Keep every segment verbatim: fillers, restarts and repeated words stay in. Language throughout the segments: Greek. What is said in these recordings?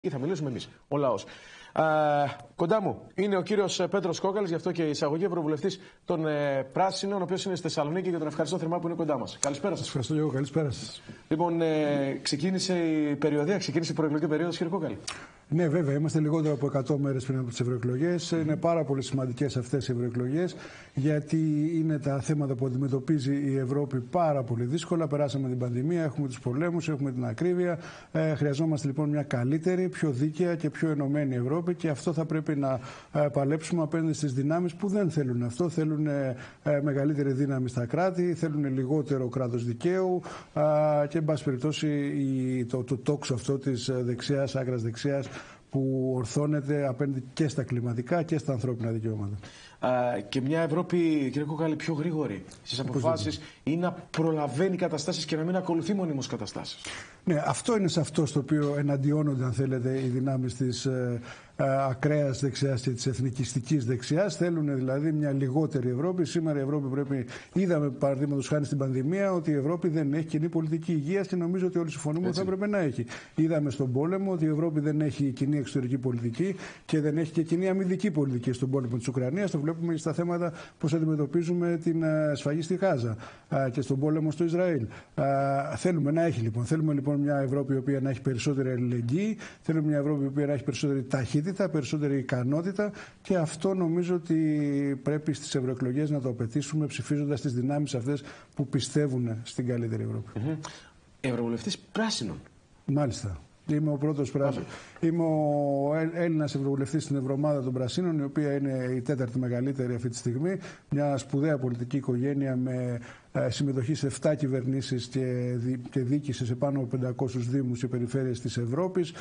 Ή θα μιλήσουμε εμείς, ο λαός. Α, κοντά μου είναι ο κύριος Πέτρος Κόκαλης, γι' αυτό και η εισαγωγή ευρωβουλευτής των ε, Πράσινων, ο οποίος είναι στη Θεσσαλονίκη και τον ευχαριστώ θερμά που είναι κοντά μας. Καλησπέρα σας. Ευχαριστώ λίγο, καλησπέρα σας. Λοιπόν, ε, ξεκίνησε η περιοδία, ξεκίνησε η προεκλογική περίοδος, κύριε Κόκαλη. Ναι, βέβαια, είμαστε λιγότερο από εκατό μέρες πριν από τις ευρωεκλογές. Είναι πάρα πολύ σημαντικές αυτές οι ευρωεκλογές, γιατί είναι τα θέματα που αντιμετωπίζει η Ευρώπη πάρα πολύ δύσκολα. Περάσαμε την πανδημία, έχουμε τους πολέμους, έχουμε την ακρίβεια. Ε, χρειαζόμαστε λοιπόν μια καλύτερη, πιο δίκαια και πιο ενωμένη Ευρώπη, και αυτό θα πρέπει να ε, παλέψουμε απέναντι στις δυνάμεις που δεν θέλουν αυτό. Θέλουν ε, ε, μεγαλύτερη δύναμη στα κράτη, θέλουν λιγότερο κράτος δικαίου ε, και, εν πάση περιπτώσει, η, το, το τόξο αυτό της δεξιάς, άκρας δεξιάς, που ορθώνεται απέναντι και στα κλιματικά και στα ανθρώπινα δικαιώματα. Α, και μια Ευρώπη, κύριε Κόκαλη, πιο γρήγορη στις αποφάσεις ή να προλαβαίνει καταστάσεις και να μην ακολουθεί μονίμως καταστάσεις. Ναι, αυτό είναι σε αυτό στο οποίο εναντιώνονται, αν θέλετε, οι δυνάμεις της ε, ε, ακραίας δεξιάς και της εθνικιστικής δεξιάς. Θέλουν δηλαδή μια λιγότερη Ευρώπη. Σήμερα η Ευρώπη πρέπει. Είδαμε, παραδείγματος χάρη στην πανδημία, ότι η Ευρώπη δεν έχει κοινή πολιτική υγείας, και νομίζω ότι όλοι συμφωνούμε ότι θα έπρεπε να έχει. Είδαμε στον πόλεμο ότι η Ευρώπη δεν έχει κοινή εξωτερική πολιτική και δεν έχει και κοινή αμυντική πολιτική στον πόλεμο της Ουκρανίας. Το βλέπουμε στα θέματα πώς αντιμετωπίζουμε την ε, σφαγή στη Γάζα ε, και στον πόλεμο στο Ισραήλ. Ε, θέλουμε να έχει λοιπόν. Θέλουμε λοιπόν μια Ευρώπη η οποία να έχει περισσότερη αλληλεγγύη, θέλουμε μια Ευρώπη η οποία να έχει περισσότερη ταχύτητα, περισσότερη ικανότητα, και αυτό νομίζω ότι πρέπει στις ευρωεκλογές να το απαιτήσουμε, ψηφίζοντας τις δυνάμεις αυτές που πιστεύουν στην καλύτερη Ευρώπη. Mm-hmm. Ευρωβουλευτής Πράσινων. Μάλιστα. Είμαι ο πρώτος πράσινος. Είμαι ο Έλληνας ευρωβουλευτής στην Ευρωομάδα των Πρασίνων, η οποία είναι η τέταρτη μεγαλύτερη αυτή τη στιγμή. Μια σπουδαία πολιτική οικογένεια με συμμετοχή σε επτά κυβερνήσεις και, και διοίκηση σε πάνω από πεντακόσιους δήμους και περιφέρειες της Ευρώπης.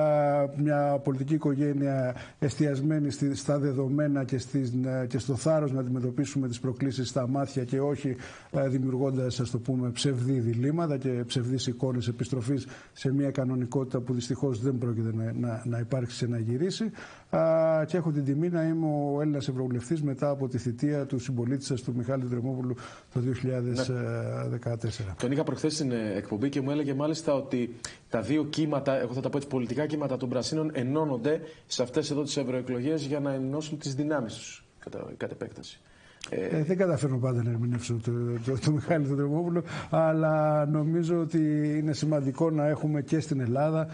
Μια πολιτική οικογένεια εστιασμένη στα δεδομένα και, στην, και στο θάρρος να αντιμετωπίσουμε τις προκλήσεις στα μάτια, και όχι δημιουργώντας, ας το πούμε, ψευδή διλήμματα και ψευδείς εικόνες επιστροφής σε μια κανονικότητα που δυστυχώς δεν πρόκειται να, να, να υπάρξει και να γυρίσει. Α, και έχω την τιμή να είμαι ο Έλληνας ευρωβουλευτής μετά από τη θητεία του συμπολίτη σας, του Μιχάλη Τρεμόπουλου, το δύο χιλιάδες δεκατέσσερα. Ναι. Τον είχα προχθές στην εκπομπή και μου έλεγε μάλιστα ότι τα δύο κύματα, εγώ θα τα πω έτσι, πολιτικά κύματα των Πρασίνων, ενώνονται σε αυτές εδώ τις ευρωεκλογές για να ενώσουν τις δυνάμεις τους κατά, κατά επέκταση. Ε, δεν καταφέρνω πάντα να ερμηνεύσω το, το, το, το Μιχάλη τον Τρεμόπουλο, αλλά νομίζω ότι είναι σημαντικό να έχουμε και στην Ελλάδα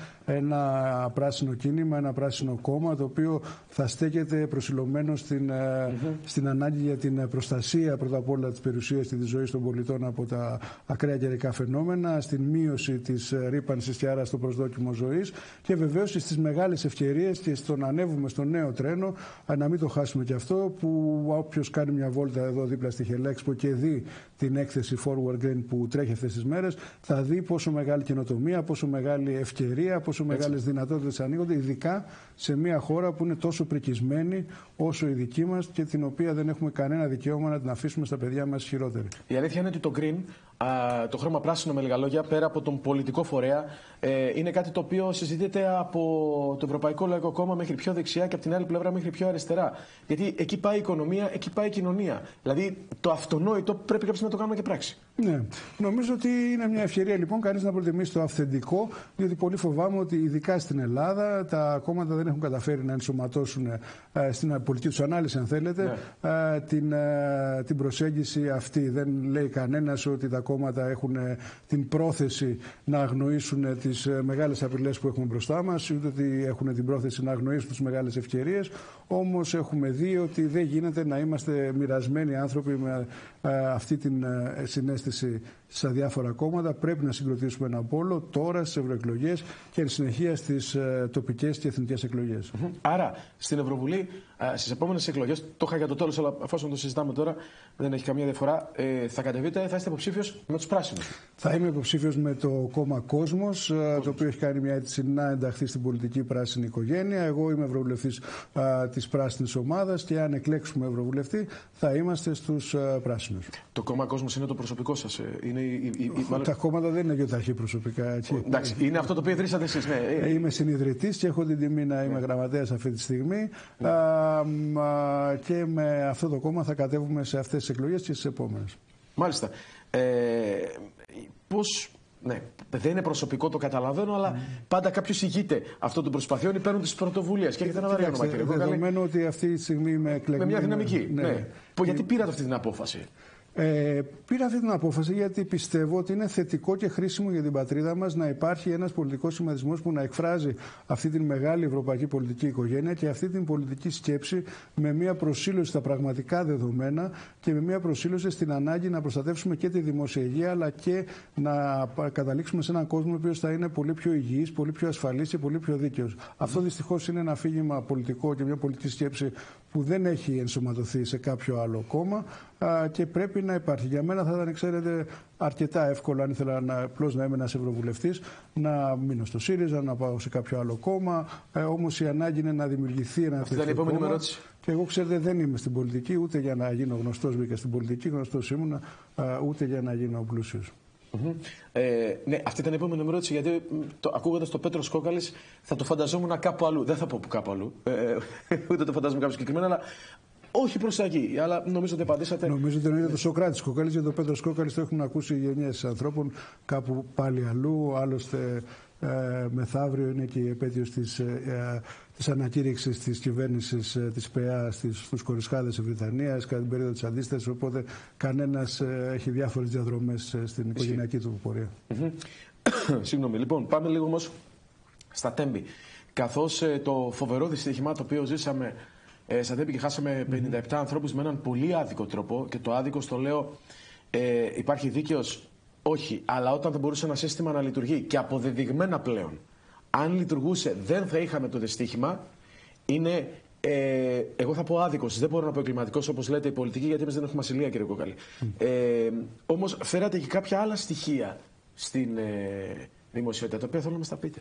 ένα πράσινο κίνημα, ένα πράσινο κόμμα, το οποίο θα στέκεται προσιλωμένο στην, mm-hmm. στην ανάγκη για την προστασία πρώτα απ' όλα της περιουσίας και της ζωής των πολιτών από τα ακραία καιρικά φαινόμενα, στην μείωση της ρύπανσης και άρα στο προσδόκιμο ζωής, και βεβαίως στις μεγάλες ευκαιρίες και στο να ανέβουμε στο νέο τρένο, να μην το χάσουμε και αυτό, που όποιος κάνει μια βόλτα εδώ δίπλα στη Χελέξπο και δει την έκθεση Forward Green που τρέχει αυτές τις μέρες, θα δει πόσο μεγάλη καινοτομία, πόσο μεγάλη ευκαιρία, πόσο μεγάλες δυνατότητες ανοίγονται, ειδικά σε μια χώρα που είναι τόσο πρικισμένη όσο η δική μας και την οποία δεν έχουμε κανένα δικαίωμα να την αφήσουμε στα παιδιά μας χειρότερη. Η αλήθεια είναι ότι το Green, το χρώμα πράσινο με λίγα λόγια, πέρα από τον πολιτικό φορέα, είναι κάτι το οποίο συζητείται από το Ευρωπαϊκό Λαϊκό Κόμμα μέχρι πιο δεξιά και από την άλλη πλευρά μέχρι πιο αριστερά. Γιατί εκεί πάει η οικονομία, εκεί πάει η κοινωνία. Δηλαδή το αυτονόητο πρέπει κάποιος να το κάνουμε και πράξη. Ναι. Νομίζω ότι είναι μια ευκαιρία λοιπόν κανείς να προτιμήσει το αυθεντικό, διότι πολύ φοβάμαι ότι ειδικά στην Ελλάδα τα κόμματα δεν έχουν καταφέρει να ενσωματώσουν ε, στην πολιτική τους ανάλυση, αν θέλετε, ναι. ε, την, ε, την προσέγγιση αυτή. Δεν λέει κανένας ότι τα κόμματα έχουν ε, την πρόθεση να αγνοήσουν ε, τις ε, μεγάλες απειλές που έχουμε μπροστά μας, ούτε ότι έχουν την πρόθεση να αγνοήσουν τις μεγάλες ευκαιρίες. Όμως έχουμε δει ότι δεν γίνεται να είμαστε μοιρασμένοι άνθρωποι με ε, αυτή την ε, συναίσθηση στα διάφορα κόμματα. Πρέπει να συγκροτήσουμε ένα πόλο τώρα στις ευρωεκλογές και εν συνεχεία στις ε, τοπικές και εθνικές εκλογές. Mm-hmm. Άρα στην Ευρωβουλή, ε, στις επόμενες εκλογές, το είχα για το τέλος, αλλά εφόσον το συζητάμε τώρα, δεν έχει καμία διαφορά, ε, θα κατεβείτε, θα είστε υποψήφιος με τους Πράσινους. Θα είμαι υποψήφιος με το κόμμα Κόσμος, ε, το οποίο έχει κάνει μια αίτηση να ενταχθεί στην πολιτική πράσινη οικογένεια. Εγώ είμαι ευρωβουλευτής ε, της πράσινης ομάδας, και αν εκλέξουμε ευρωβουλευτή, θα είμαστε στους ε, Πράσινους. Το κόμμα Κόσμος είναι το προσωπικό σας. Ε, είναι η, η, η, η, μάλλον... Τα κόμματα δεν είναι γιοταχή προσωπικά. Έτσι. Εντάξει, είναι αυτό το οποίο ιδρύσατε εσείς. Ναι. Είμαι συνιδρυτής και έχω την τιμή να είμαι ναι. γραμματέας αυτή τη στιγμή. Ναι. Α, α, και με αυτό το κόμμα θα κατέβουμε σε αυτές τις εκλογές και στις επόμενες. Μάλιστα. Ε, πώς Ναι, δεν είναι προσωπικό, το καταλαβαίνω, αλλά mm. πάντα κάποιο ηγείται αυτών των προσπαθειών ή παίρνουν τι πρωτοβουλίε. Και έχετε ένα βαρύ όνομα, κύριε Κόκαλη. Δεδομένου ότι αυτή τη στιγμή είμαι εκλεγμένη. Με μια δυναμική. Ναι. Ναι. Και... Γιατί πήρατε αυτή την απόφαση? Ε, πήρα αυτή την απόφαση γιατί πιστεύω ότι είναι θετικό και χρήσιμο για την πατρίδα μας να υπάρχει ένας πολιτικός σχηματισμός που να εκφράζει αυτή την μεγάλη ευρωπαϊκή πολιτική οικογένεια και αυτή την πολιτική σκέψη με μια προσήλωση στα πραγματικά δεδομένα και με μια προσήλωση στην ανάγκη να προστατεύσουμε και τη δημόσια υγεία, αλλά και να καταλήξουμε σε έναν κόσμο ο οποίος θα είναι πολύ πιο υγιής, πολύ πιο ασφαλής και πολύ πιο δίκαιος. Mm. Αυτό δυστυχώς είναι ένα αφήγημα πολιτικό και μια πολιτική σκέψη που δεν έχει ενσωματωθεί σε κάποιο άλλο κόμμα α, και πρέπει να υπάρχει. Για μένα θα ήταν, ξέρετε, αρκετά εύκολο, αν ήθελα να, απλώς να είμαι ένας ευρωβουλευτής, να μείνω στο ΣΥΡΙΖΑ, να πάω σε κάποιο άλλο κόμμα. Ε, όμως η ανάγκη είναι να δημιουργηθεί ένα τέτοιο κόμμα. Αυτή ήταν η επόμενη ερώτηση. Και εγώ, ξέρετε, δεν είμαι στην πολιτική, ούτε για να γίνω γνωστός μπήκα στην πολιτική, γνωστός ήμουνα, α, ούτε για να γίνω πλούσιος. Mm-hmm. Ε, ναι, αυτή ήταν η επόμενη ερώτηση, γιατί ακούγοντας το Πέτρος Κόκαλης θα το φανταζόμουν κάπου αλλού. Δεν θα πω που κάπου αλλού, ε, ούτε το φαντάζομαι κάπου συγκεκριμένα, αλλά όχι προς τα εκεί. Αλλά νομίζω ότι απαντήσατε. Νομίζω ότι εννοείται το Σοκράτης Κόκαλης, γιατί το Πέτρος Κόκαλης το έχουν ακούσει γενιές ανθρώπων κάπου πάλι αλλού. Άλλωστε, ε, μεθαύριο είναι και η επέτειος της, ε, της ανακήρυξης της κυβέρνησης ε, της ΠΕΑ στους Κορισχάδες της Βρυτανίας κατά την περίοδο της αντίστασης, οπότε κανένας ε, έχει διάφορες διαδρομές ε, στην οικογενειακή του πορεία. Mm-hmm. Συγγνώμη. Λοιπόν, πάμε λίγο όμως στα Τέμπη. Καθώς ε, το φοβερό δυστύχημα το οποίο ζήσαμε ε, στα Τέμπη και χάσαμε πενήντα επτά mm-hmm. ανθρώπους με έναν πολύ άδικο τρόπο, και το άδικο στο λέω ε, υπάρχει δίκαιος. Όχι, αλλά όταν δεν μπορούσε ένα σύστημα να λειτουργεί και αποδεδειγμένα πλέον, αν λειτουργούσε δεν θα είχαμε το δυστύχημα, είναι, ε, εγώ θα πω άδικος, δεν μπορώ να πω εγκληματικός όπως λέτε η πολιτική, γιατί εμείς δεν έχουμε ασυλία, κύριε Κόκαλη. Mm. Ε, όμως φέρατε και κάποια άλλα στοιχεία στην ε, δημοσιότητα, τα οποία θέλω να μας τα πείτε.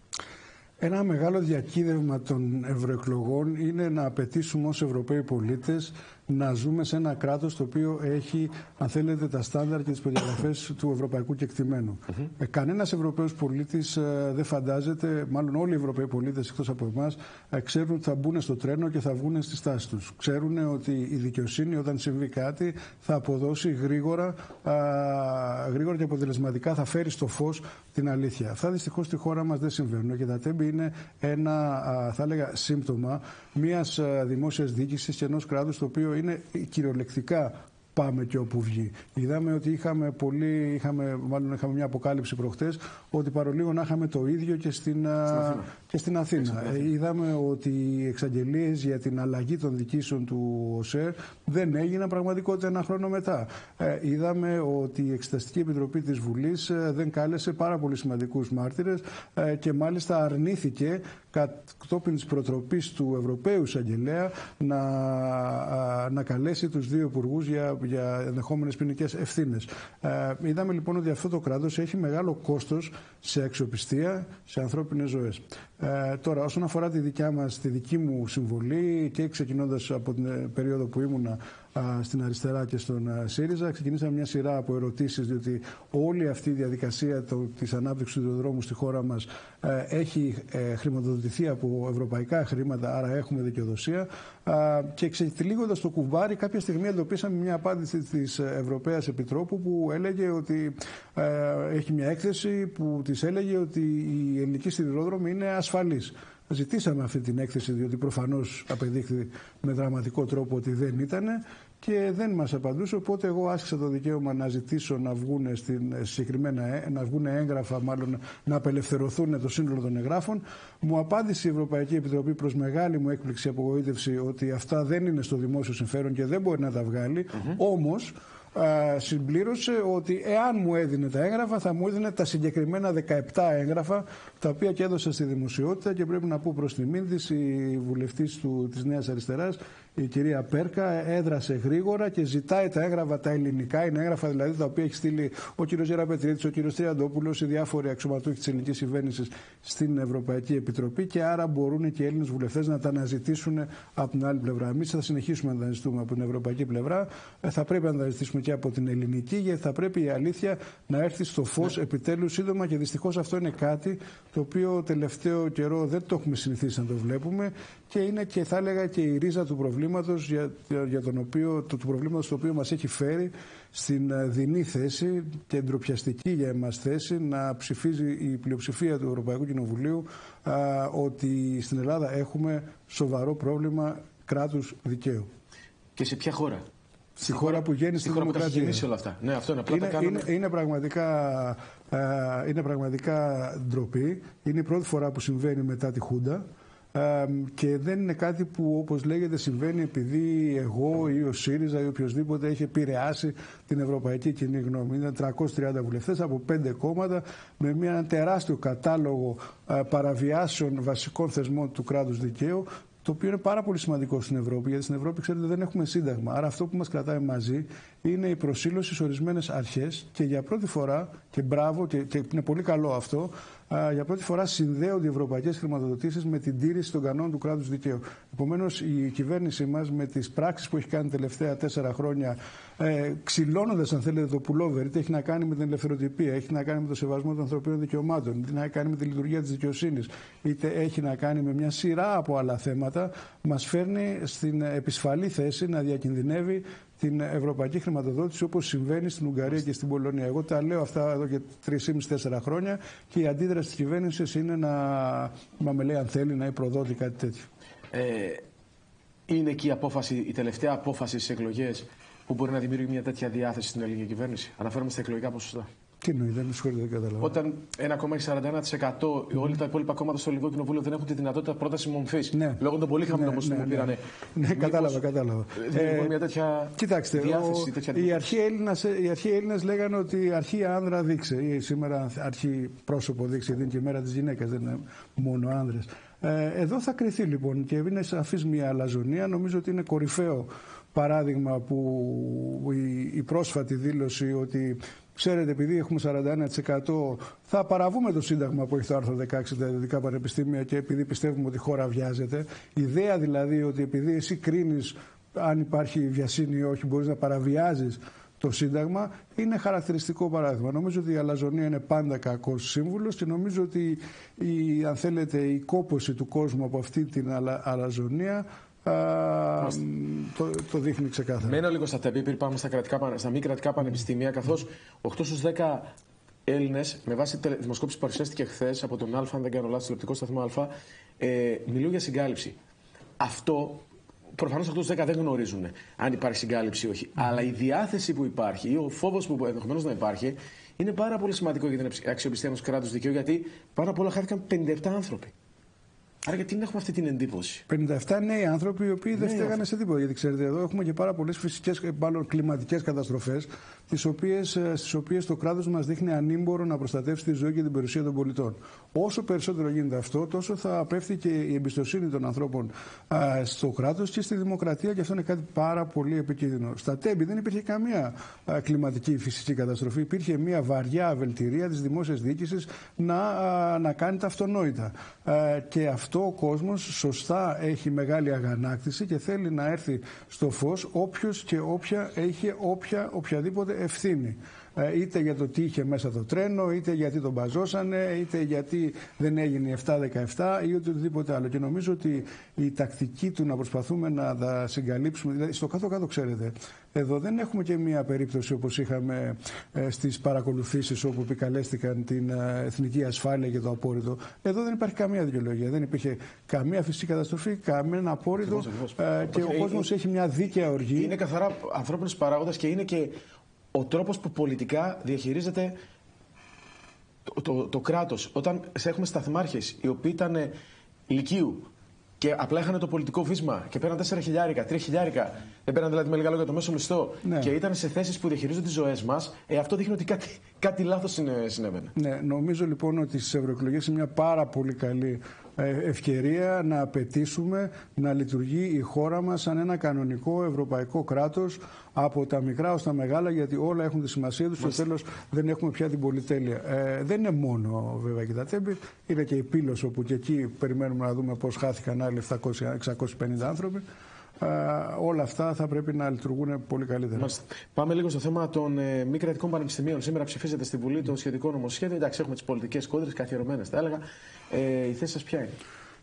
Ένα μεγάλο διακύβευμα των ευρωεκλογών είναι να απαιτήσουμε ως Ευρωπαίοι πολίτες να ζούμε σε ένα κράτος το οποίο έχει, αν θέλετε, τα στάνταρ και τις προδιαγραφές του ευρωπαϊκού κεκτημένου. Mm-hmm. Ε, κανένας Ευρωπαίος πολίτης ε, δεν φαντάζεται, μάλλον όλοι οι Ευρωπαίοι πολίτες εκτός από εμάς, ε, ξέρουν ότι θα μπουν στο τρένο και θα βγουν στη στάση τους. Ξέρουν ότι η δικαιοσύνη, όταν συμβεί κάτι, θα αποδώσει γρήγορα, α, γρήγορα και αποτελεσματικά, θα φέρει στο φως την αλήθεια. Αυτά δυστυχώς στη χώρα μας δεν συμβαίνουν και τα Τέμπη είναι ένα, α, θα έλεγα, σύμπτωμα μιας α, δημόσιας διοίκησης και ενός κράτους το οποίο είναι κυριολεκτικά πάμε και όπου βγει. Είδαμε ότι είχαμε, πολύ, είχαμε, μάλλον είχαμε μια αποκάλυψη προχτές ότι παρολίγο να είχαμε το ίδιο και στην, στην Αθήνα. Και στην Αθήνα. Ε, είδαμε ότι οι εξαγγελίες για την αλλαγή των διοικήσεων του ΟΣΕΡ δεν έγιναν πραγματικότητα ένα χρόνο μετά. Ε, είδαμε ότι η Εξεταστική Επιτροπή της Βουλής ε, δεν κάλεσε πάρα πολύ σημαντικούς μάρτυρες ε, και μάλιστα αρνήθηκε κατόπιν της προτροπής του Ευρωπαίου Εισαγγελέα να, α, να καλέσει τους δύο υπουργούς για, για ενδεχόμενες ποινικές ευθύνες. Ε, είδαμε λοιπόν ότι αυτό το κράτος έχει μεγάλο κόστος σε αξιοπιστία, σε ανθρώπινες ζωές. Ε, τώρα, όσον αφορά τη δικιά μας, τη δική μου συμβολή και ξεκινώντας από την περίοδο που ήμουνα α, στην αριστερά και στον α, ΣΥΡΙΖΑ, ξεκινήσαμε μια σειρά από ερωτήσεις, διότι όλη αυτή η διαδικασία το, της ανάπτυξης του ιδεοδρόμου στη χώρα μας ε, έχει ε, χρηματοδοτηθεί από ευρωπαϊκά χρήματα, άρα έχουμε δικαιοδοσία. Α, και ξετυλίγοντας το κουβάρι, κάποια στιγμή εντοπίσαμε μια απάντηση της Ευρωπαίας Επιτρόπου που έλεγε ότι ε, έχει μια έκθεση που της έλεγε ότι η ελληνική σιδηρόδρομη είναι ασφαλής. Ζητήσαμε αυτή την έκθεση διότι προφανώς απεδείχθη με δραματικό τρόπο ότι δεν ήταν και δεν μας απαντούσε, οπότε εγώ άσκησα το δικαίωμα να ζητήσω να βγουν, στην, συγκεκριμένα, να βγουν έγγραφα, μάλλον να απελευθερωθούν το σύνολο των εγγράφων. Μου απάντησε η Ευρωπαϊκή Επιτροπή προς μεγάλη μου έκπληξη, απογοήτευση, ότι αυτά δεν είναι στο δημόσιο συμφέρον και δεν μπορεί να τα βγάλει. Mm-hmm. Όμως Uh, συμπλήρωσε ότι εάν μου έδινε τα έγγραφα θα μου έδινε τα συγκεκριμένα δεκαεπτά έγγραφα τα οποία και έδωσα στη δημοσιότητα και πρέπει να πω προς τιμήν της η βουλευτής του, της Νέας Αριστεράς, η κυρία Πέρκα, έδρασε γρήγορα και ζητάει τα έγγραφα τα ελληνικά, είναι έγγραφα δηλαδή τα οποία έχει στείλει ο κύριος Γεραπετρίτης, ο κύριος Τριαντόπουλος, οι διάφοροι αξιωματούχοι της ελληνικής κυβέρνησης στην Ευρωπαϊκή Επιτροπή και άρα μπορούν και οι Έλληνες βουλευτές να τα αναζητήσουν από την άλλη πλευρά. Εμείς θα συνεχίσουμε να τα αναζητούμε από την ευρωπαϊκή πλευρά, θα πρέπει να τα αναζητήσουμε και από την ελληνική, γιατί θα πρέπει η αλήθεια να έρθει στο φως ναι. επιτέλους σύντομα και δυστυχώς αυτό είναι κάτι το οποίο τελευταίο καιρό δεν το έχουμε συνηθίσει να το βλέπουμε και είναι και θα έλεγα και η ρίζα του προβλήματος προβλήματος για, για τον οποίο, του, του προβλήματος το οποίο μας έχει φέρει στην δεινή θέση και ντροπιαστική για εμάς θέση να ψηφίζει η πλειοψηφία του Ευρωπαϊκού Κοινοβουλίου α, ότι στην Ελλάδα έχουμε σοβαρό πρόβλημα κράτους δικαίου. Και σε ποια χώρα? Στη χώρα που γέννησε στη χώρα που τα έχει γεννήσει όλα αυτά. Ναι, αυτό είναι, απλά είναι, τα κάνουμε... είναι, είναι, πραγματικά, α, είναι πραγματικά ντροπή. Είναι η πρώτη φορά που συμβαίνει μετά τη Χούντα. Ε, και δεν είναι κάτι που, όπως λέγεται, συμβαίνει επειδή εγώ ή ο ΣΥΡΙΖΑ ή οποιοδήποτε έχει επηρεάσει την ευρωπαϊκή κοινή γνώμη. Είναι τριακόσιοι τριάντα βουλευτές από πέντε κόμματα με μια τεράστιο κατάλογο ε, παραβιάσεων βασικών θεσμών του κράτους δικαίου, το οποίο είναι πάρα πολύ σημαντικό στην Ευρώπη, γιατί στην Ευρώπη, ξέρετε, δεν έχουμε σύνταγμα. Άρα αυτό που μας κρατάει μαζί είναι η προσήλωση σε ορισμένες αρχές και για πρώτη φορά, και μπράβο, και, και είναι πολύ καλό αυτό, α, για πρώτη φορά συνδέονται οι ευρωπαϊκές χρηματοδοτήσεις με την τήρηση των κανόνων του κράτους δικαίου. Επομένως, η κυβέρνησή μας με τις πράξεις που έχει κάνει τα τελευταία τέσσερα χρόνια, ε, ξυλώνοντας, αν θέλετε, το pullover, είτε έχει να κάνει με την ελευθεροτυπία, έχει να κάνει με το σεβασμό των ανθρωπίνων δικαιωμάτων, είτε να κάνει με τη λειτουργία της δικαιοσύνης, είτε έχει να κάνει με μια σειρά από άλλα θέματα, μας φέρνει στην επισφαλή θέση να διακινδυνεύει την ευρωπαϊκή χρηματοδότηση, όπως συμβαίνει στην Ουγγαρία και στην Πολωνία. Εγώ τα λέω αυτά εδώ και τρία και μισό τέσσερα χρόνια και η αντίδραση της κυβέρνησης είναι να, να με λέει αν θέλει να προδώσει κάτι τέτοιο. Ε, είναι εκεί η, απόφαση, η τελευταία απόφαση στις εκλογές που μπορεί να δημιουργεί μια τέτοια διάθεση στην ελληνική κυβέρνηση? Αναφέρομαι στα εκλογικά ποσοστά. Τι εννοεί, δεν συγχωρείτε, δεν καταλαβαίνω. Όταν ένα κόμμα έχει σαράντα ένα τοις εκατό, mm. όλοι τα υπόλοιπα κόμματα στο Ελληνικό Κοινοβούλιο δεν έχουν τη δυνατότητα πρόταση μομφής. Ναι. Λόγω των πολύ χαμηλών ποσοστών που πήρανε. Ναι, ναι, κατάλαβα, κατάλαβα. Ε, μια τέτοια κοιτάξτε, διάθεση, ο, τέτοια οι αρχαίοι Έλληνες, οι αρχαίοι Έλληνες λέγανε ότι αρχή άνδρα δείξε. Ή σήμερα αρχή πρόσωπο δείξε, γιατί είναι και η μέρα της γυναίκας, δεν είναι μόνο άνδρες. Ε, εδώ θα κριθεί λοιπόν και είναι σαφής μια αλαζονία. Νομίζω ότι είναι κορυφαίο παράδειγμα που η, η πρόσφατη δήλωση ότι, ξέρετε, επειδή έχουμε σαράντα ένα τοις εκατό θα παραβούμε το Σύνταγμα που έχει το άρθρο δεκαέξι τα ιδιωτικά πανεπιστήμια και επειδή πιστεύουμε ότι η χώρα βιάζεται. Η ιδέα δηλαδή ότι επειδή εσύ κρίνεις αν υπάρχει βιασύνη ή όχι, μπορείς να παραβιάζεις το Σύνταγμα, είναι χαρακτηριστικό παράδειγμα. Νομίζω ότι η αλαζονία είναι πάντα κακός σύμβουλος και νομίζω ότι η, αν θέλετε, η κόπωση του κόσμου από αυτή την αλα, αλαζονία Α, το, το δείχνει ξεκάθαρα. Μένω λίγο στα τεπί, πάμε στα, κρατικά, στα μη κρατικά πανεπιστήμια, καθώς οκτώ στους δέκα Έλληνες, με βάση τη δημοσκόπηση που παρουσιάστηκε χθες από τον Α, αν δεν κάνω λάθος, τηλεοπτικό σταθμό Α, ε, μιλούν για συγκάλυψη. Αυτό προφανώς οκτώ στους δέκα δεν γνωρίζουν αν υπάρχει συγκάλυψη ή όχι. Mm. Αλλά η διάθεση που υπάρχει ή ο φόβος που ενδεχομένως να υπάρχει είναι πάρα πολύ σημαντικό για την αξιοπιστία ενός κράτους δικαίου, γιατί πάνω απ' όλα χάθηκαν πενήντα επτά άνθρωποι. Άρα γιατί δεν έχουμε αυτή την εντύπωση? πενήντα επτά νέοι άνθρωποι οι οποίοι δεν φταίγανε σε τίποτα. Γιατί ξέρετε, εδώ έχουμε και πάρα πολλές φυσικές, μάλλον κλιματικές καταστροφές, τις οποίες, στις οποίες το κράτος μας δείχνει ανήμπορο να προστατεύσει τη ζωή και την περιουσία των πολιτών. Όσο περισσότερο γίνεται αυτό, τόσο θα πέφτει και η εμπιστοσύνη των ανθρώπων α, στο κράτος και στη δημοκρατία, και αυτό είναι κάτι πάρα πολύ επικίνδυνο. Στα Τέμπη δεν υπήρχε καμία α, κλιματική φυσική καταστροφή. Υπήρχε μια βαριά αβελτηρία της δημόσιας διοίκησης να, α, να κάνει τα αυτονόητα. Α, και αυτό ο κόσμος σωστά έχει μεγάλη αγανάκτηση και θέλει να έρθει στο φως όποιος και όποια έχει όποια, οποιαδήποτε ευθύνη. Είτε για το τι είχε μέσα το τρένο, είτε γιατί τον μπαζώσανε, είτε γιατί δεν έγινε επτά δεκαεπτά ή οτιδήποτε άλλο. Και νομίζω ότι η τακτική του να προσπαθούμε να τα συγκαλύψουμε, δηλαδή στο κάτω-κάτω, ξέρετε, εδώ δεν έχουμε και μία περίπτωση όπως είχαμε ε, στις παρακολουθήσεις όπου επικαλέστηκαν την ε, εθνική ασφάλεια και το απόρριτο. Εδώ δεν υπάρχει καμία δικαιολογία. Δεν υπήρχε καμία φυσική καταστροφή, κανένα απόρριτο ε, και ο κόσμος έχει μια δίκαια οργή. Είναι καθαρά ανθρώπινος παράγοντας και είναι και ο τρόπος που πολιτικά διαχειρίζεται το, το, το κράτος. Όταν έχουμε σταθμάρχες οι οποίοι ήταν λυκείου και απλά είχαν το πολιτικό βίσμα και πέραν τέσσερα χιλιάρικα, τρία χιλιάρικα, δεν πέραν δηλαδή με λίγα λόγια το μέσο μισθό, ναι, και ήταν σε θέσεις που διαχειρίζονται τις ζωές μας, ε, αυτό δείχνει ότι κάτι, κάτι λάθος συνέβαινε. Ναι, νομίζω λοιπόν ότι στις ευρωεκλογές είναι μια πάρα πολύ καλή ευκαιρία να απαιτήσουμε να λειτουργεί η χώρα μας σαν ένα κανονικό ευρωπαϊκό κράτος από τα μικρά ως τα μεγάλα, γιατί όλα έχουν τη σημασία τους. Στο τέλος δεν έχουμε πια την πολυτέλεια. Ε, δεν είναι μόνο βέβαια και τα Τέμπη, είναι και η Πύλος, όπου και εκεί περιμένουμε να δούμε πώς χάθηκαν άλλοι επτακόσιοι εξακόσιοι πενήντα άνθρωποι. Uh, όλα αυτά θα πρέπει να λειτουργούν πολύ καλύτερα. Μάλιστα. Πάμε λίγο στο θέμα των ε, μη κρατικών πανεπιστημίων. Σήμερα ψηφίζεται στη Βουλή το σχετικό νομοσχέδιο. Εντάξει, έχουμε τις πολιτικές κόντρες καθιερωμένες, θα έλεγα. Ε, η θέση σας ποια είναι?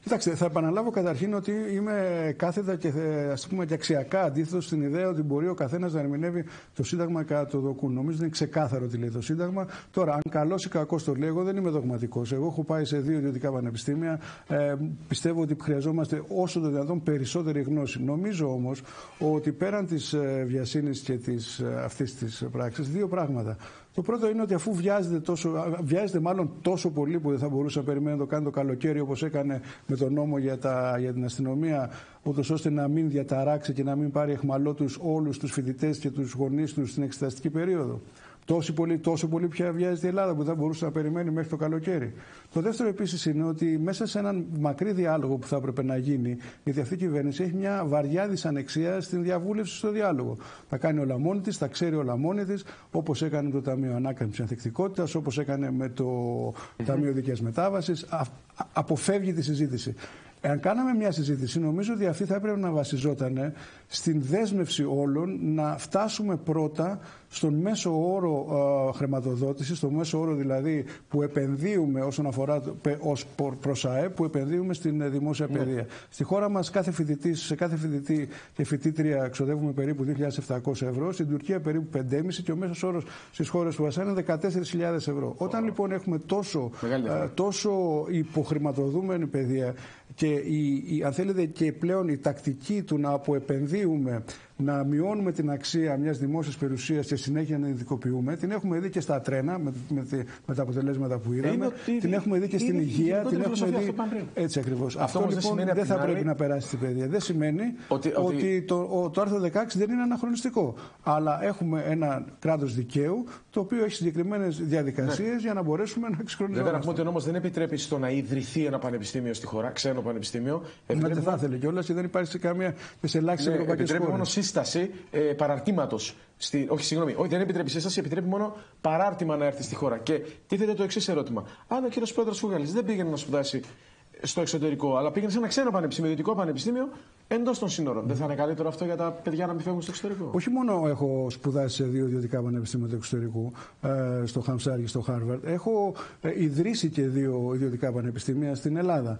Κοιτάξτε, θα επαναλάβω καταρχήν ότι είμαι κάθετα και, ας πούμε, και αξιακά αντίθετο στην ιδέα ότι μπορεί ο καθένας να ερμηνεύει το Σύνταγμα κατά το δοκούν. Νομίζω ότι είναι ξεκάθαρο τι λέει το Σύνταγμα. Τώρα, αν καλός ή κακός το λέω, εγώ δεν είμαι δογματικός. Εγώ έχω πάει σε δύο ιδιωτικά πανεπιστήμια. Ε, πιστεύω ότι χρειαζόμαστε όσο το δυνατόν περισσότερη γνώση. Νομίζω όμως ότι πέραν της ε, βιασύνης και της, ε, αυτής της πράξης, δύο πράγματα. Το πρώτο είναι ότι αφού βιάζεται, τόσο, βιάζεται μάλλον τόσο πολύ που δεν θα μπορούσε να περιμένει να το κάνει το καλοκαίρι όπως έκανε με τον νόμο για, τα, για την αστυνομία, ούτως ώστε να μην διαταράξει και να μην πάρει αιχμαλώτους όλους τους φοιτητές και τους γονείς τους στην εξεταστική περίοδο. Τόσο πολύ, τόσο πολύ πια βιάζεται η Ελλάδα που δεν μπορούσε να περιμένει μέχρι το καλοκαίρι. Το δεύτερο επίσης είναι ότι μέσα σε έναν μακρύ διάλογο που θα έπρεπε να γίνει, γιατί αυτή η κυβέρνηση έχει μια βαριά δυσανεξία στην διαβούλευση στο διάλογο. Θα κάνει όλα μόνη της, θα ξέρει όλα μόνη της, όπως έκανε το Ταμείο Ανάκαμψης Ανθεκτικότητας, όπως έκανε με το Ταμείο Δίκαιας Μετάβασης. Α, αποφεύγει τη συζήτηση. Εάν κάναμε μια συζήτηση, νομίζω ότι αυτή θα έπρεπε να βασιζόταν στην δέσμευση όλων να φτάσουμε πρώτα στον μέσο όρο ε, χρηματοδότηση, στον μέσο όρο δηλαδή που επενδύουμε όσον αφορά ως προς ΑΕΠ, που επενδύουμε στην δημόσια παιδεία. Ναι. Στη χώρα μας κάθε φοιτητής, σε κάθε φοιτητή και φοιτήτρια ξοδεύουμε περίπου δύο χιλιάδες επτακόσια ευρώ, στην Τουρκία περίπου πέντε χιλιάδες πεντακόσια και ο μέσος όρος στις χώρες του ΑΣΕΑΝ είναι δεκατέσσερις χιλιάδες ευρώ. Oh. Όταν λοιπόν έχουμε τόσο, ε, τόσο υποχρηματοδούμενη παιδεία και η, η, αν θέλετε και πλέον η τακτική του να αποεπενδύουμε, να μειώνουμε την αξία μιας δημόσιας περιουσίας και συνέχεια να ειδικοποιούμε, την έχουμε δει και στα τρένα με, με, με τα αποτελέσματα που είδαμε, ε, την έχουμε δει και στην υγεία, την έχουμε δει. Έτσι ακριβώς. Αυτό, αυτό λοιπόν δεν, δεν θα άλλη... πρέπει να περάσει στην παιδεία. Δεν σημαίνει ότι, ότι... ότι το, ο, το άρθρο δεκαέξι δεν είναι αναχρονιστικό. Αλλά έχουμε ένα κράτος δικαίου το οποίο έχει συγκεκριμένες διαδικασίες ναι. για να μπορέσουμε να εξυγχρονιστούμε. Βέβαια, να πούμε ότι ο νόμος δεν επιτρέπει στο να ιδρυθεί ένα πανεπιστήμιο στη χώρα, ξένο πανεπιστήμιο. Επιτρέπει... Δεν θα ήθελε κιόλας και δεν υπάρχει σε καμία και σε ελάχιστες ναι, ευρωπαϊκές χώρες. Μόνο σύσταση ε, παραρτήματος. Στη... Όχι, συγγνώμη, όχι, δεν επιτρέπει σύσταση, επιτρέπει μόνο παράρτημα να έρθει στη χώρα. Και τίθεται το εξής ερώτημα. Αν ο κύριος Πέτρος Φούγαλης δεν πήγαινε να σπουδάσει στο εξωτερικό, αλλά πήγαινε σε ένα ξένο πανεπιστήμιο, ιδιωτικό πανεπιστήμιο, εντός των σύνορων, mm. δεν θα είναι καλύτερο αυτό για τα παιδιά να μην φεύγουν στο εξωτερικό? Όχι μόνο έχω σπουδάσει σε δύο ιδιωτικά πανεπιστήμια του εξωτερικού, στο Χαμσάρ και στο Χάρβαρντ, έχω ιδρύσει και δύο ιδιωτικά πανεπιστήμια στην Ελλάδα.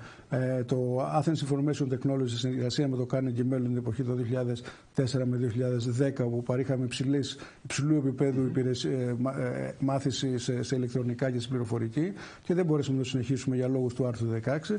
Το Athens Information Technology, σε συνεργασία με το Carnegie Mellon την εποχή το δύο χιλιάδες τέσσερα με δύο χιλιάδες δέκα, όπου παρήχαμε υψηλής, υψηλού επίπεδου υπηρεσία, μάθηση σε, σε ηλεκτρονικά και στην πληροφορική, και δεν μπορέσαμε να το συνεχίσουμε για λόγους του άρθρου δεκαέξι.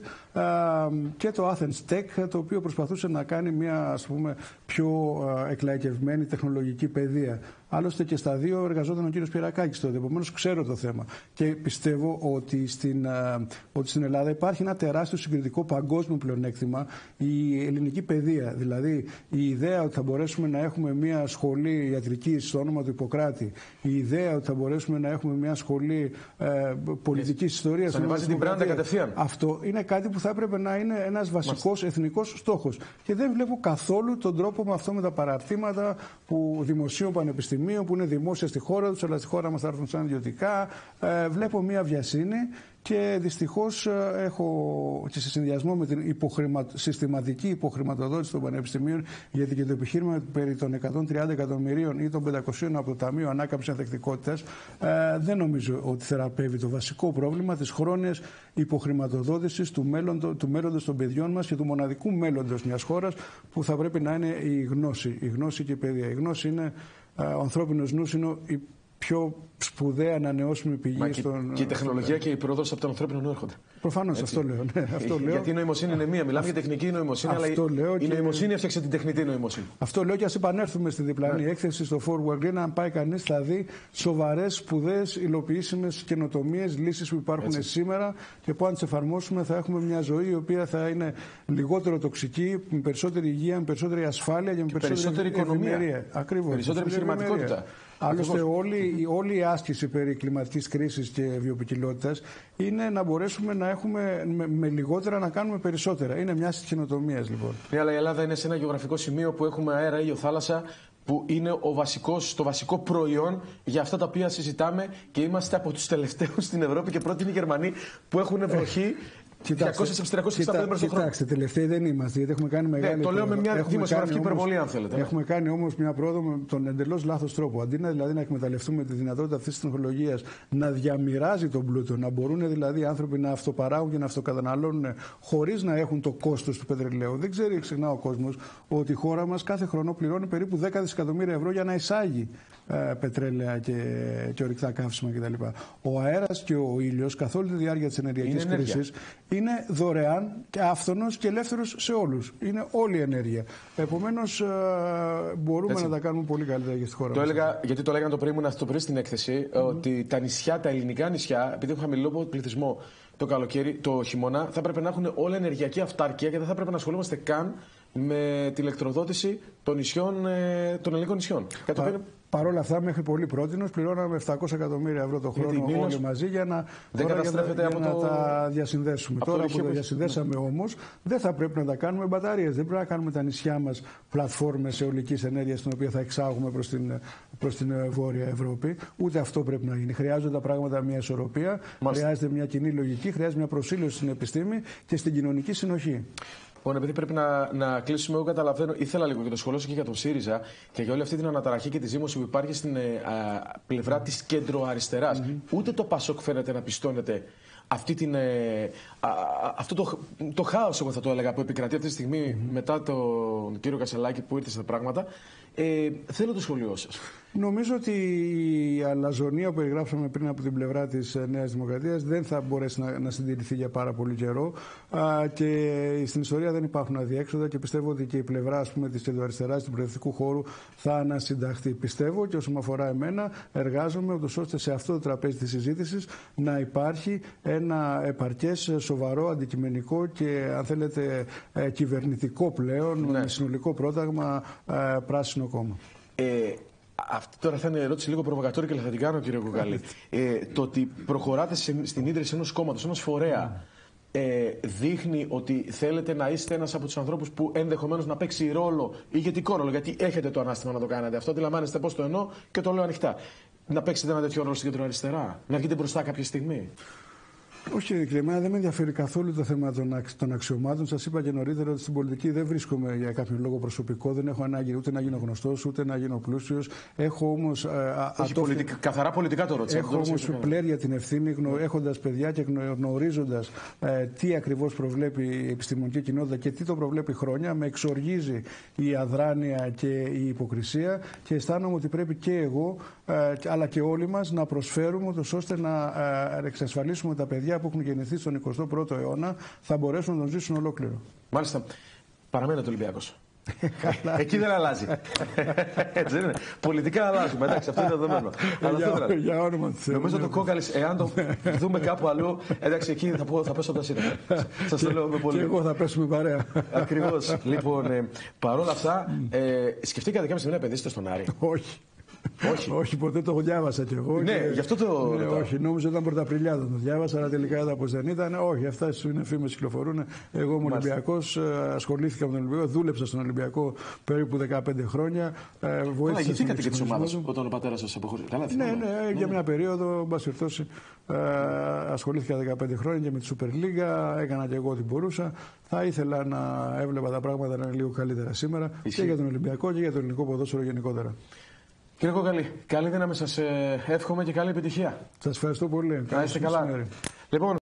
Και το Athens Tech, το οποίο προσπαθούσε να κάνει μια, ας πούμε, πιο εκλαϊκευμένη τεχνολογική παιδεία. Άλλωστε και στα δύο εργαζόταν ο κύριος Πιερακάκης τότε, επομένως ξέρω το θέμα. Και πιστεύω ότι στην, ότι στην Ελλάδα υπάρχει ένα τεράστιο συγκριτικό παγκόσμιο πλεονέκτημα, η ελληνική παιδεία. Δηλαδή η ιδέα ότι θα μπορέσουμε να έχουμε μια σχολή ιατρικής στο όνομα του Ιπποκράτη, η ιδέα ότι θα μπορέσουμε να έχουμε μια σχολή ε, πολιτικής ιστορίας. Θα ανεβάζει την πράντα κατευθείαν. Αυτό είναι κάτι που θα έπρεπε να είναι ένας βασικός εθνικός στόχος. Και δεν βλέπω καθόλου τον τρόπο με αυτό, με τα παραρτήματα που δημοσίων πανεπιστημίων, που είναι δημόσια στη χώρα τους, αλλά στη χώρα μας θα έρθουν σαν ιδιωτικά. Ε, βλέπω μία βιασύνη και δυστυχώς έχω και σε συνδυασμό με την υποχρημα... συστηματική υποχρηματοδότηση των πανεπιστημίων, γιατί και το επιχείρημα περί των εκατόν τριάντα εκατομμυρίων ή των πεντακοσίων από το Ταμείο Ανάκαμψης Ανθεκτικότητας ε, δεν νομίζω ότι θεραπεύει το βασικό πρόβλημα της χρόνιας υποχρηματοδότησης του, μέλλοντο, του μέλλοντος των παιδιών μας και του μοναδικού μέλλοντος μιας χώρας, που θα πρέπει να είναι η γνώση, η γνώση και η παιδεία. Η γνώση είναι, ο ανθρώπινος νους είναι η πιο σπουδαία ανανεώσιμη πηγή. Μα στον... Και η τεχνολογία και η πρόοδος από τον ανθρώπινο νου έρχονται. Προφανώς αυτό λέω. Ναι, αυτό λέω. Γιατί η νοημοσύνη είναι μία. Μιλάμε για τεχνική νοημοσύνη, αλλά η και... νοημοσύνη έφτιαξε την τεχνητή νοημοσύνη. Αυτό λέω, και ας επανέλθουμε στη διπλανή ναι. έκθεση στο Forward Green. Αν πάει κανείς, θα δει σοβαρές, σπουδαίες, υλοποιήσιμες καινοτομίες, λύσεις που υπάρχουν Έτσι. σήμερα, και που αν τις εφαρμόσουμε θα έχουμε μια ζωή η οποία θα είναι λιγότερο τοξική, με περισσότερη υγεία, με περισσότερη ασφάλεια και με και περισσότερη, περισσότερη οικονομία. Ακριβώς. Περισσότερη επιχειρηματικότητα. Άλλωστε όλη, όλη η άσκηση περί κλιματικής κρίσης και βιοποικιλότητας είναι να μπορέσουμε να έχουμε με, με λιγότερα να κάνουμε περισσότερα. Είναι μια στις καινοτομίες λοιπόν. Ναι, αλλά η Ελλάδα είναι σε ένα γεωγραφικό σημείο που έχουμε αέρα, ήλιο, θάλασσα, που είναι ο βασικός, το βασικό προϊόν για αυτά τα οποία συζητάμε, και είμαστε από τους τελευταίους στην Ευρώπη, και πρώτοι είναι οι Γερμανοί που έχουν βροχή διακόσιες με τριακόσιες εξήντα πέντε μέρες το χρόνο. Κοιτάξτε, τελευταίοι δεν είμαστε, γιατί έχουμε κάνει μεγάλη. Ναι, το λέω με μια δημοσιογραφική υπερβολή, αν θέλετε. Έχουμε κάνει όμως μια πρόοδο με τον εντελώς λάθος τρόπο. Αντί να, δηλαδή, να εκμεταλλευτούμε τη δυνατότητα αυτής της τεχνολογίας να διαμοιράζει τον πλούτο, να μπορούν δηλαδή οι άνθρωποι να αυτοπαράγουν και να αυτοκαταναλώνουν χωρίς να έχουν το κόστος του πετρελαίου. Δεν ξέρει συχνά ο κόσμος ότι η χώρα μας κάθε χρόνο πληρώνει περίπου δέκα δισεκατομμύρια ευρώ για να εισάγει ε, πετρέλαια και, και ορυκτά καύσιμα κτλ. Ο αέρας και ο ήλιος καθ' όλη τη διάρκεια της ενεργειακής κρίσης είναι δωρεάν και άφθονος και ελεύθερος σε όλους. Είναι όλη η ενέργεια. Επομένως, ε, μπορούμε Έτσι. να τα κάνουμε πολύ καλύτερα και στη χώρα το μας. Έλεγα, γιατί το έλεγαν το πρωί, ήμουν το πρωί στην έκθεση, mm. ότι τα νησιά, τα ελληνικά νησιά, επειδή έχουν χαμηλό πληθυσμό το καλοκαίρι, το χειμώνα, θα πρέπει να έχουν όλη ενεργειακή αυτάρκεια και δεν θα πρέπει να ασχολούμαστε καν με την ηλεκτροδότηση των, νησιών, των ελληνικών νησιών. Πα, Παρ' όλα αυτά, μέχρι πολύ πρότινος πληρώναμε επτακόσια εκατομμύρια ευρώ το χρόνο όλοι μαζί για να, δεν τώρα, για να, για από να το... τα διασυνδέσουμε. Από τώρα το που τα διασυνδέσαμε ναι. όμως, δεν θα πρέπει να τα κάνουμε με μπαταρίες. Δεν πρέπει να κάνουμε τα νησιά μας πλατφόρμες αιωλικής ενέργειας, την οποία θα εξάγουμε προς την, προς την Βόρεια Ευρώπη. Ούτε αυτό πρέπει να γίνει. Χρειάζονται τα πράγματα μια ισορροπία, Μάλιστα. χρειάζεται μια κοινή λογική, χρειάζεται μια προσήλωση στην επιστήμη και στην κοινωνική συνοχή. Λοιπόν, επειδή πρέπει να, να κλείσουμε, εγώ καταλαβαίνω, ήθελα λίγο και το σχολείο και για τον ΣΥΡΙΖΑ και για όλη αυτή την αναταραχή και τη ζήμωση που υπάρχει στην ε, α, πλευρά της κέντρο-αριστεράς. Mm-hmm. Ούτε το ΠΑΣΟΚ φαίνεται να πιστώνεται αυτή την, ε, α, αυτό το, το χάος, εγώ θα το έλεγα, που επικρατεί αυτή τη στιγμή mm-hmm. μετά τον κύριο Κασελάκη που ήρθε στα πράγματα. Ε, θέλω το σχολείο σας. Νομίζω ότι η αλαζονία που περιγράψαμε πριν από την πλευρά της Νέας Δημοκρατίας δεν θα μπορέσει να, να συντηρηθεί για πάρα πολύ καιρό α, και στην ιστορία δεν υπάρχουν αδιέξοδα και πιστεύω ότι και η πλευρά ας πούμε, της κεντροαριστεράς, του προοδευτικού χώρου θα ανασυνταχθεί. Πιστεύω και όσο με αφορά εμένα εργάζομαι ούτως ώστε σε αυτό το τραπέζι της συζήτησης να υπάρχει ένα επαρκές, σοβαρό, αντικειμενικό και αν θέλετε κυβερνητικό πλέον ναι. με συνολικό πρόταγμα ε, πράσινο κόμμα. Ε, Αυτή τώρα θα είναι ερώτηση λίγο προβοκατόρικη, αλλά θα την κάνω, κύριε Κοκαλή. ε, το ότι προχωράτε στην ίδρυση ενός κόμματος, ενός φορέα, ε, δείχνει ότι θέλετε να είστε ένας από τους ανθρώπους που ενδεχομένως να παίξει ρόλο, ηγετικό ρόλο, γιατί έχετε το ανάστημα να το κάνετε αυτό. Αντιλαμβάνεστε πώς το εννοώ και το λέω ανοιχτά. Να παίξετε ένα τέτοιο ρόλο στην κεντροαριστερά, να βγείτε μπροστά κάποια στιγμή. Όχι, εμένα δεν με ενδιαφέρει καθόλου το θέμα των αξιωμάτων. Σας είπα και νωρίτερα ότι στην πολιτική δεν βρίσκομαι για κάποιον λόγο προσωπικό. Δεν έχω ανάγκη ούτε να γίνω γνωστός, ούτε να γίνω πλούσιος. Έχω όμως. Όχι, πολιτικ... καθαρά πολιτικά το ρώτησα. Έχω όμως πλέρια την ευθύνη, γνω... έχοντας παιδιά και γνωρίζοντας ε, τι ακριβώς προβλέπει η επιστημονική κοινότητα και τι το προβλέπει χρόνια. Με εξοργίζει η αδράνεια και η υποκρισία και αισθάνομαι ότι πρέπει και εγώ, ε, αλλά και όλοι μας, να προσφέρουμε ώστε να ε, εξασφαλίσουμε τα παιδιά που έχουν γεννηθεί στον εικοστό πρώτο αιώνα θα μπορέσουν να τον ζήσουν ολόκληρο. Μάλιστα. Παραμένετε Ολυμπιακός. Εκεί δεν αλλάζει. Έτσι δεν είναι. Πολιτικά αλλάζουμε. Εντάξει, αυτό είναι δεδομένο. Για, για όνομα της Θεού. Νομίζω το Κόκαλης, εάν το δούμε κάπου αλλού, εντάξει, εκεί θα, πω, θα πέσω τα σύνορα. Σας το λέω με πολύ. Και εγώ θα πέσουμε παρέα. Ακριβώς. Λοιπόν, ε, παρόλα αυτά, ε, σκεφτήκατε κάποια στιγμή να επενδύσετε στον Άρη? Όχι. Όχι. όχι, ποτέ το διάβασα κι εγώ. Ναι, και... γι' αυτό το. Ναι, όχι, νόμιζα ότι ήταν Πρωταπριλιάτο. Το διάβασα, αλλά τελικά είδα πως δεν ήταν. Όχι, αυτά είναι φήμες κυκλοφορούν. Εγώ είμαι Ολυμπιακός, ασχολήθηκα με τον Ολυμπιακό, δούλεψα στον Ολυμπιακό περίπου δεκαπέντε χρόνια. Βοήθησα. Ηγηθήκατε και τη ομάδα όταν ο πατέρας σας αποχώρησε. Καλά, ναι, ναι, για μια περίοδο, εν πάση περιπτώσει, ασχολήθηκα δεκαπέντε χρόνια και με τη Super League. Έκανα και εγώ ό,τι μπορούσα. Θα ήθελα να έβλεπα τα πράγματα να είναι λίγο καλύτερα σήμερα και για τον Ολυμπιακό και για το ελληνικό ποδόσφαιρο γενικότερα. Κύριε Κοκαλή, καλή δύναμη σας εύχομαι και καλή επιτυχία. Σας ευχαριστώ πολύ. Να είστε καλά. Λοιπόν,